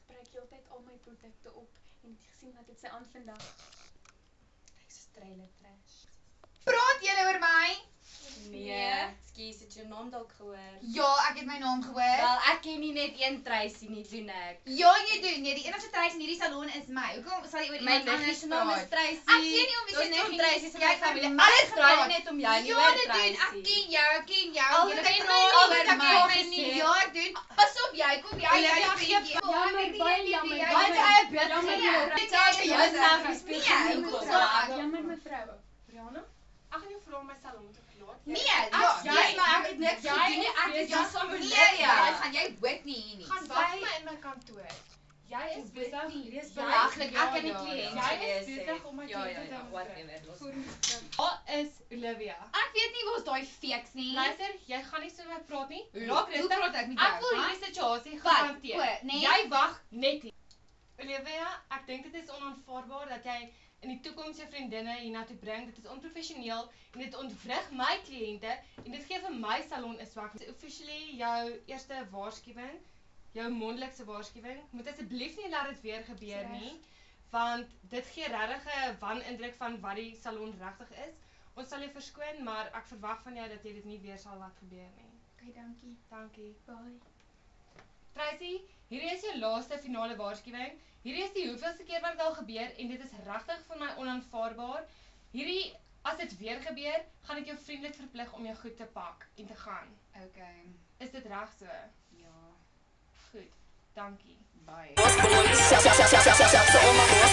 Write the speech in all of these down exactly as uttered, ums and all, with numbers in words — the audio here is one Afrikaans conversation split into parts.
gebruik heeltyd al my produkte op en het gesien dat dit sy aan vandag. Ek is trailer trash. Praat julle oor my? Nee, skus, het jou naam dalk gehoor? Ja, ek het my naam gehoor. Wel, ek ken nie net een Tracy nie, doen ek. Ja, jy doen. Nee, die enigste Tracy in hierdie salon is my. Hoekom sal jy oor My iemand anders niggie se naam is praat? Tracy. Ek sien nie om wie se Ons kom niggie Tracy se jy my familie. vir my Alles draai gepraat. net om jou, nie Ja, oor dit doen. Ek Tracy. ken jou, ek ken jou. Al Julle wat ken ek my al wat oor ek my. al gesê. Ja, ek doen. Pas op jy, kom jy. Olivia, jy gee- vriendjie. Jammer, Ek weet baie nie wie jammer, jy Baie is. baie beter Jammer, vir jou. jammer. Dit is vir jouself, jy speel Nee, geen hoekom enkel sal saak. ek? Jammer mevrou. Brianna, ek gaan jou vra om my salon te verlaat. Jy- Nee, Ek ja, jy jy maar ek het niks jy gedoen nie. is Ek is besig just van Nee, Olivia. jy gaan jy hoort nie hier nie. Gaan wag vir my in my kantoor. Jy is besig, Dis jy- belaglik. ja, Ek kan nie ja, kliënt ja. Jy wees is nie. besig om my Ja, ja, kliënte ja, te whatever. los. Waar is Olivia? Ek weet nie waar's daai fakes nie. Luister, jy gaan nie so met my praat nie. Hoe- Raak hoe rustig. praat ek met Ek jou, wil ha? hierdie situasie Wat? hanteer. O, nee. Jy wag net hier. Olivia, ek dink dit is onaanvaarbaar dat jy in die toekoms jou vriendinne hiernatoe bring. Dit is onprofessioneel en dit ontwrig my kliënte en dit gee vir my salon 'n swak. Officially jou eerste waarskuwing, jou mondelikse waarskuwing. Moet asseblief nie laat dit weer gebeur nie, want dit gee regtig 'n wanindruk van wat die salon regtig is. Ons sal jou verskoon, maar ek verwag van jou dat jy dit nie weer sal laat gebeur nie. Okay, dankie. Dankie. Bye. Tracy, hierdie is jou laaste finale waarskuwing. Hierdie is die hoeveelste keer wat dit al gebeur en dit is regtig vir my onaanvaarbaar. Hierdie, as dit weer gebeur, gaan ek jou vriendelik verplig om jou goed te pak en te gaan. Okay. Is dit reg so? Ja. Goed. Dankie. Bye.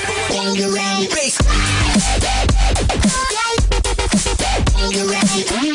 Bang,